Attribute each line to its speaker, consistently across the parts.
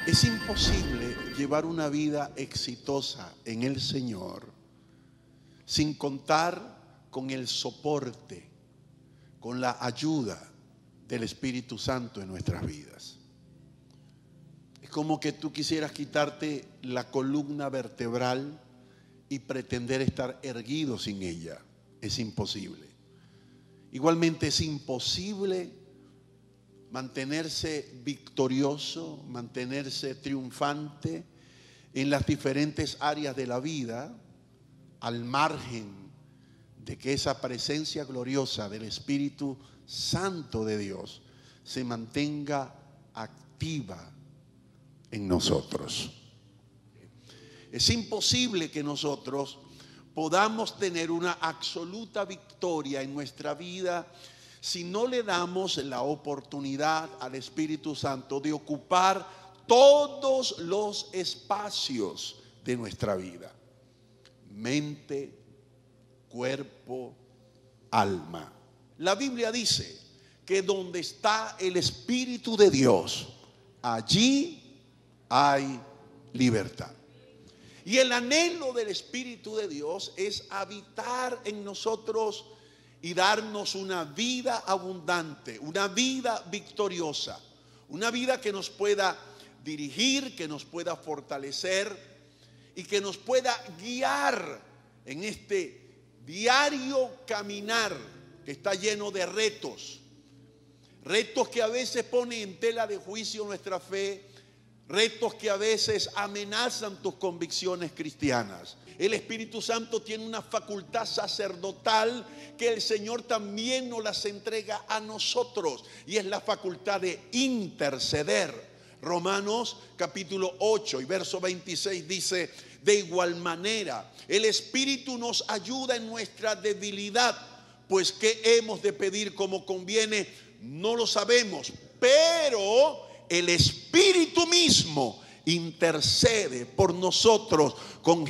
Speaker 1: Es imposible llevar una vida exitosa en el Señor sin contar con el soporte, con la ayuda del Espíritu Santo en nuestras vidas. Es como que tú quisieras quitarte la columna vertebral y pretender estar erguido sin ella. Es imposible. Igualmente es imposible mantenerse victorioso, mantenerse triunfante en las diferentes áreas de la vida, al margen de que esa presencia gloriosa del Espíritu Santo de Dios se mantenga activa en nosotros. Es imposible que nosotros podamos tener una absoluta victoria en nuestra vida si no le damos la oportunidad al Espíritu Santo de ocupar todos los espacios de nuestra vida: mente, cuerpo, alma. La Biblia dice que donde está el Espíritu de Dios, allí hay libertad. Y el anhelo del Espíritu de Dios es habitar en nosotros y darnos una vida abundante, una vida victoriosa, una vida que nos pueda dirigir, que nos pueda fortalecer y que nos pueda guiar en este diario caminar que está lleno de retos. Retos que a veces ponen en tela de juicio nuestra fe, retos que a veces amenazan tus convicciones cristianas. El Espíritu Santo tiene una facultad sacerdotal que el Señor también nos las entrega a nosotros, y es la facultad de interceder. Romanos capítulo 8 y verso 26 dice: de igual manera, el Espíritu nos ayuda en nuestra debilidad, pues qué hemos de pedir como conviene, no lo sabemos, pero el Espíritu mismo intercede por nosotros con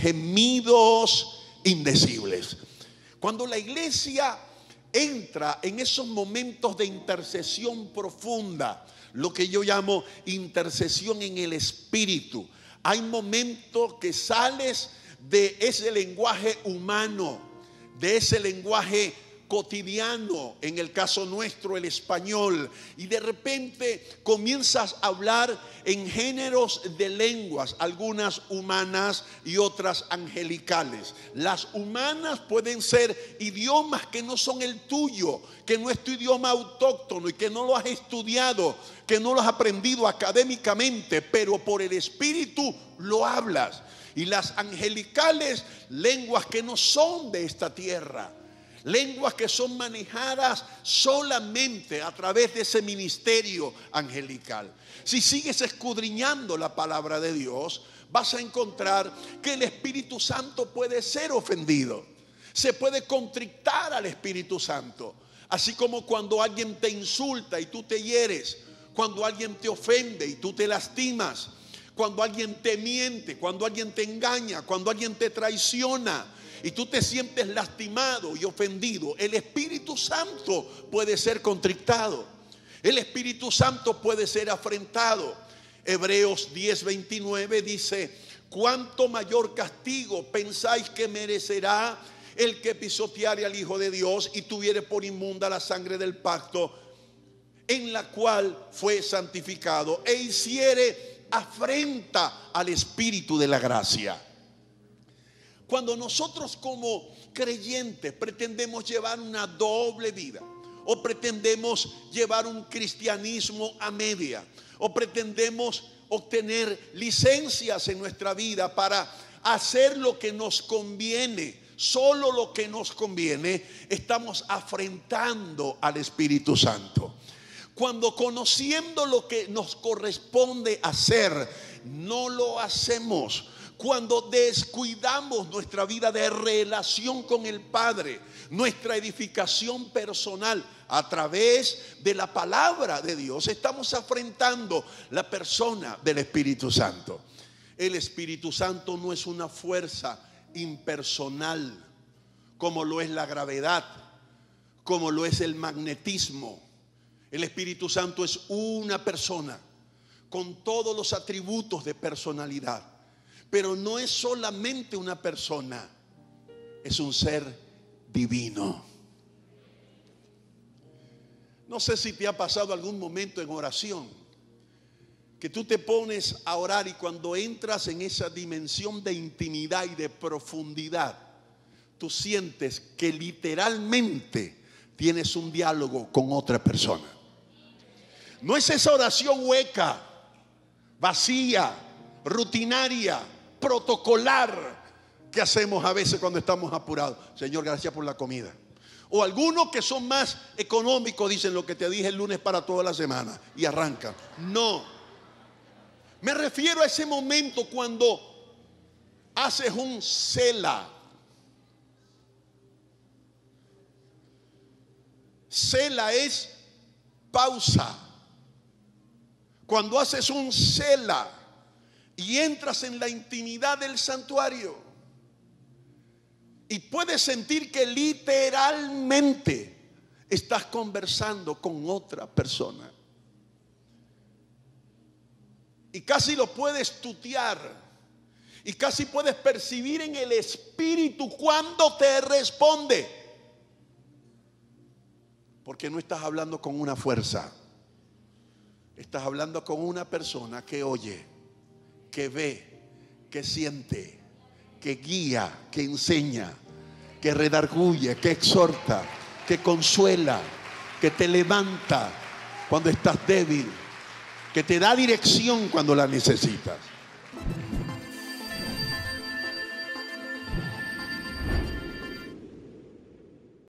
Speaker 1: gemidos indecibles. Cuando la iglesia entra en esos momentos de intercesión profunda, lo que yo llamo intercesión en el Espíritu, hay momentos que sales de ese lenguaje humano, de ese lenguaje cotidiano, en el caso nuestro el español, y de repente comienzas a hablar en géneros de lenguas, algunas humanas y otras angelicales. Las humanas pueden ser idiomas que no son el tuyo, que no es tu idioma autóctono y que no lo has estudiado, que no lo has aprendido académicamente, pero por el Espíritu lo hablas. Y las angelicales, lenguas que no son de esta tierra, lenguas que son manejadas solamente a través de ese ministerio angelical. Si sigues escudriñando la palabra de Dios, vas a encontrar que el Espíritu Santo puede ser ofendido. Se puede contrictar al Espíritu Santo. Así como cuando alguien te insulta y tú te hieres, cuando alguien te ofende y tú te lastimas, cuando alguien te miente, cuando alguien te engaña, cuando alguien te traiciona y tú te sientes lastimado y ofendido, el Espíritu Santo puede ser contrictado. El Espíritu Santo puede ser afrentado. Hebreos 10:29 dice: ¿cuánto mayor castigo pensáis que merecerá el que pisoteare al Hijo de Dios y tuviere por inmunda la sangre del pacto en la cual fue santificado, e hiciere afrenta al Espíritu de la gracia? Cuando nosotros como creyentes pretendemos llevar una doble vida, o pretendemos llevar un cristianismo a media, o pretendemos obtener licencias en nuestra vida para hacer lo que nos conviene, solo lo que nos conviene, estamos afrentando al Espíritu Santo. Cuando, conociendo lo que nos corresponde hacer, no lo hacemos. Cuando descuidamos nuestra vida de relación con el Padre, nuestra edificación personal a través de la palabra de Dios, estamos afrentando la persona del Espíritu Santo. El Espíritu Santo no es una fuerza impersonal como lo es la gravedad, como lo es el magnetismo. El Espíritu Santo es una persona con todos los atributos de personalidad. Pero no es solamente una persona, es un ser divino. No sé si te ha pasado algún momento en oración que tú te pones a orar y cuando entras en esa dimensión de intimidad y de profundidad, tú sientes que literalmente tienes un diálogo con otra persona. No es esa oración hueca, vacía, rutinaria, protocolar que hacemos a veces cuando estamos apurados. Señor, gracias por la comida. O algunos que son más económicos dicen lo que te dije el lunes para toda la semana y arrancan. No. Me refiero a ese momento cuando haces un Selah. Selah es pausa. Cuando haces un Selah y entras en la intimidad del santuario y puedes sentir que literalmente estás conversando con otra persona. Y casi lo puedes tutear. Y casi puedes percibir en el espíritu cuando te responde. Porque no estás hablando con una fuerza. Estás hablando con una persona que oye, que ve, que siente, que guía, que enseña, que redarguye, que exhorta, que consuela, que te levanta cuando estás débil, que te da dirección cuando la necesitas.